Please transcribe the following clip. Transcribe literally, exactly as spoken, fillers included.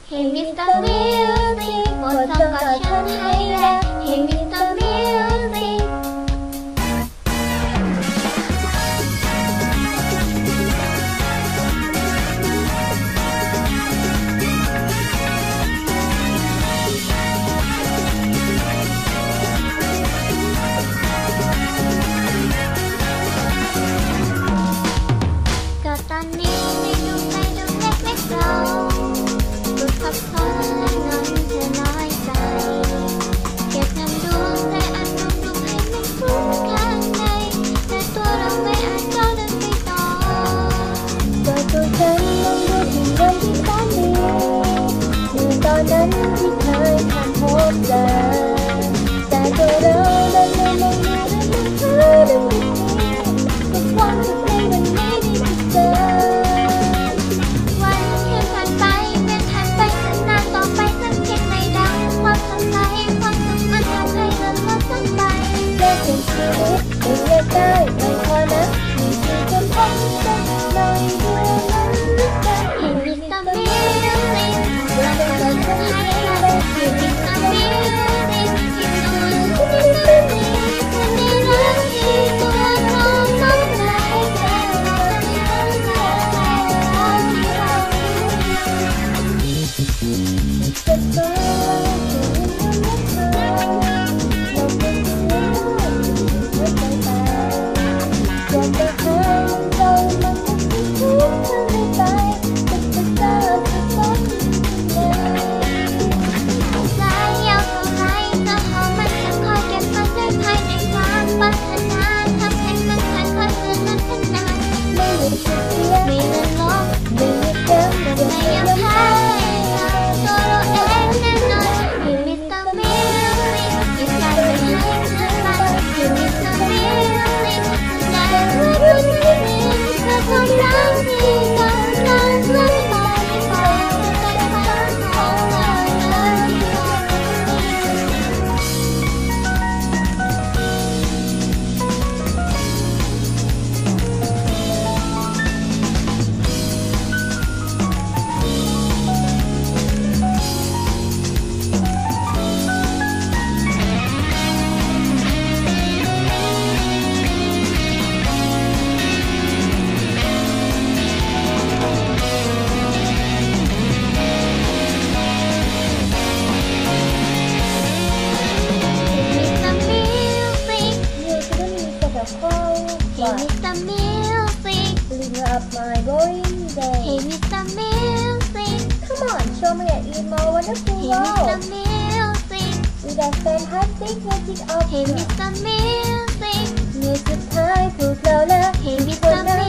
Hey Mister Music โปรดส่งก่อนฉันให้แรง Hey Mister Musicก็ตอนนี้ในดวงใจดวงเล็กๆเราดูสับสนและงอนเธอน้อยใจเก็บงำดวงใจอันนุ่มนุ่มให้มันฟุ้งข้างในแต่ตัวเราไม่อาจก้าวเดินไปต่อตัวตัวฉันยังดูถึงวันที่แสนดีคือตอนนั้นที่เคยผ่านพบเจอแต่ตัวเราดันไม่มองดูและไม่เคยดูดีทุกวันทุกเพลงวันนี้ดีที่เจอวันคืนผ่านไปเมื่อผ่านไปสักนานต่อไปสักเพียงไม่ดังความสดใสความสุขมันทำให้เลิศลดสั้นไปเลิกเป็นชีวิตไม่เลือกได้ไม่พอนะมีชีวิตคนพันสักหน่อยเพื่อมันลึกกันให้มิสเตอร์มิวสิกเราเป็นคนที่ให้เลยให้มิสเตอร์มิวสิกที่ดูที่มิสเตอร์มิวสิกคนนี้รักที่ตัวน้องน้องใจแต่เราไม่เข้าใจเราที่เราจะเจอHey Mister Music, live up my boring day. Hey Mister Music, come on, show me an emo wonderful world. Hey Mister Music, with a fantastic magic of Hey Mister Music, มือสุดท้ายพวกเราและ Hey Mister Music